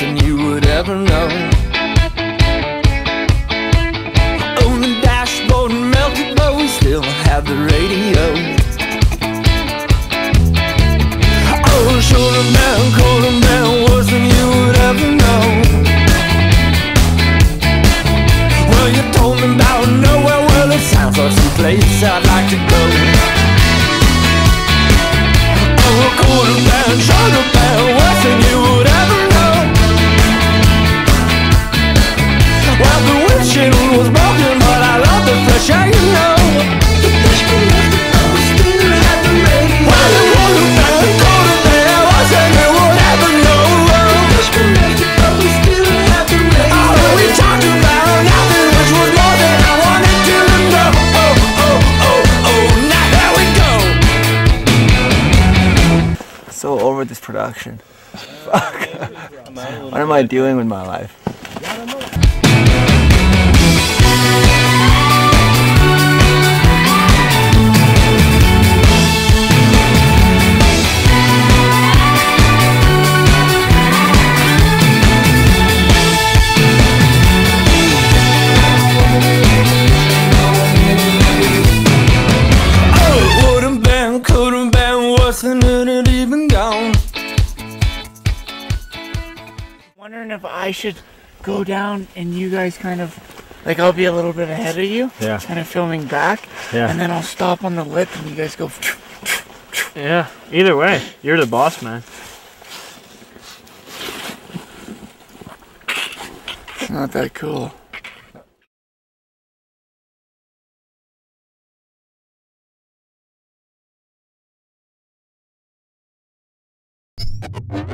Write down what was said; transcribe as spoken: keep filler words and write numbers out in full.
than you would ever know. On the dashboard melted, but we still have the radio. Oh, shoulder down, colder down, worse than you would ever know. Well, you told me about nowhere, well, it sounds like some place I'd like to go. Oh, colder down, shoulder down, worse than you would ever know. Well, the windshield was broken, but I love the fresh air, you know. The freshman left the door, still had the radio. Well, the colder down, colder down, worse than you would ever know. The freshman left the door, still had the radio. Oh, we talked about nothing, which was more than I wanted to know. Oh, oh, oh, oh, now here we go. So over this production. Fuck. What am I doing with my life? Wondering if I should go down and you guys kind of, like, I'll be a little bit ahead of you, yeah, kind of filming back, yeah, and then I'll stop on the lip and you guys go. Yeah, either way, you're the boss, man. It's not that cool. You